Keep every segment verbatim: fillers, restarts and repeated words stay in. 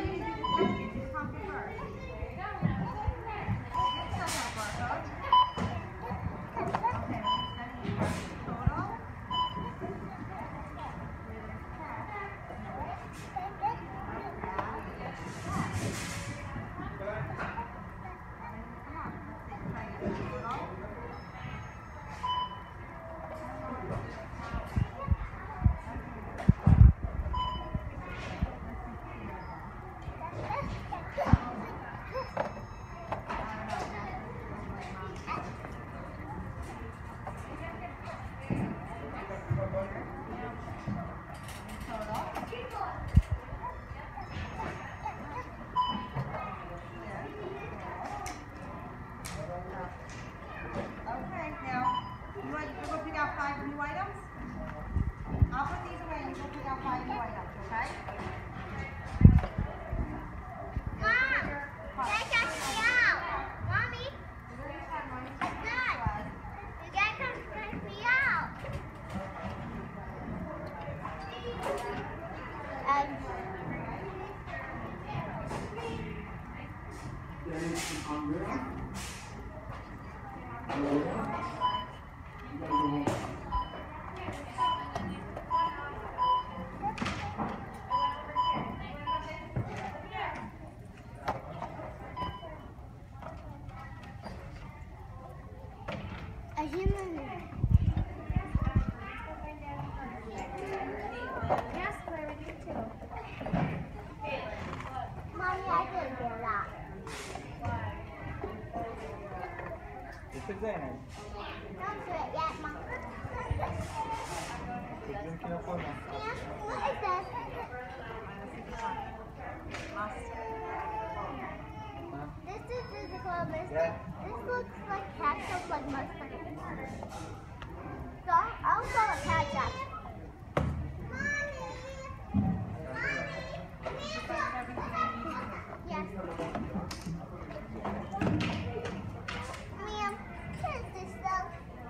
This is Zainab. Don't do it yet, Mom. Keep drinking your phone now. Yeah, what is this? Huh? This is physical mistake. Yeah. This looks like ketchup, like mustard. So I'll call a ketchup. Yes. Ma'am, what is this though?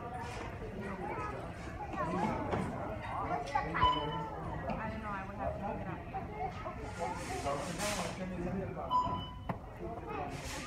What's the pipe? I don't know, I would have to look it up. Okay.